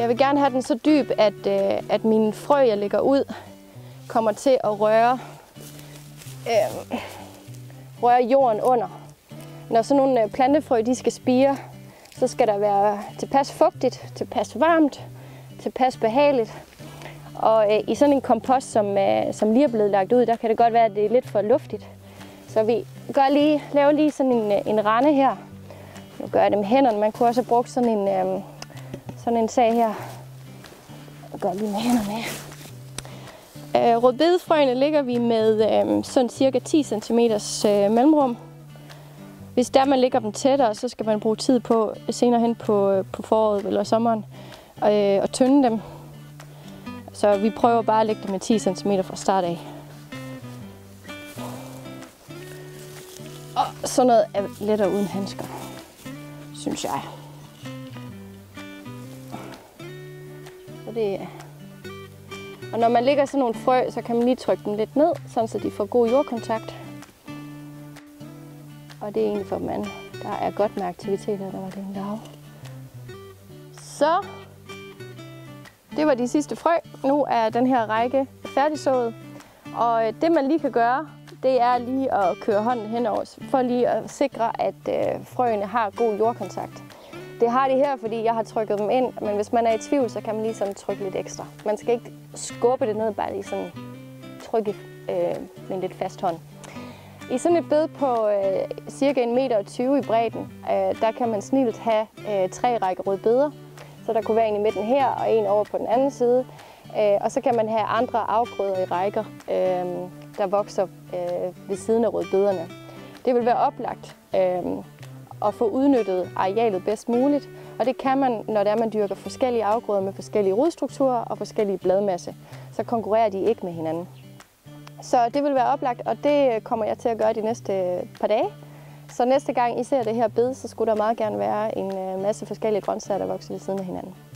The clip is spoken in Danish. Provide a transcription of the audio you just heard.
Jeg vil gerne have den så dyb, at mine frø, jeg lægger ud, kommer til at røre jorden under. Når sådan nogle plantefrø de skal spire, så skal der være tilpas fugtigt, tilpas varmt, tilpas behageligt. Og i sådan en kompost, som lige er blevet lagt ud, der kan det godt være, at det er lidt for luftigt. Så vi laver lige sådan en rende her. Nu gør jeg det med hænderne. Man kunne også have brugt sådan en sag her. Jeg gør lige med hænderne. Rødbedefrøene ligger vi med sådan cirka 10 cm mellemrum. Hvis der man lægger dem tættere, så skal man bruge tid på senere hen på foråret eller sommeren og tynde dem. Så vi prøver bare at lægge dem med 10 cm fra start af. Og sådan noget er lettere uden handsker, synes jeg. Og når man lægger sådan nogle frø, så kan man lige trykke dem lidt ned, sådan så de får god jordkontakt. Og det er egentlig for dem andre. Der er godt med aktiviteter, der var den lav. Så det var de sidste frø. Nu er den her række færdigsået. Og det man lige kan gøre, det er lige at køre hånden henover, for lige at sikre, at frøene har god jordkontakt. Det har de her, fordi jeg har trykket dem ind, men hvis man er i tvivl, så kan man lige sådan trykke lidt ekstra. Man skal ikke skubbe det ned, bare lige sådan trykke med en lidt fast hånd. I sådan et bed på cirka 1,20 meter i bredden, der kan man snilt have 3 rækker rødbeder. Så der kunne være en i midten her og en over på den anden side. Og så kan man have andre afgrøder i rækker, der vokser ved siden af rødbederne. Det vil være oplagt at få udnyttet arealet bedst muligt. Og det kan man, når man dyrker forskellige afgrøder med forskellige rodstrukturer og forskellige bladmasse. Så konkurrerer de ikke med hinanden. Så det vil være oplagt, og det kommer jeg til at gøre de næste par dage. Så næste gang I ser det her bed, så skulle der meget gerne være en masse forskellige grøntsager, der vokser ved siden af hinanden.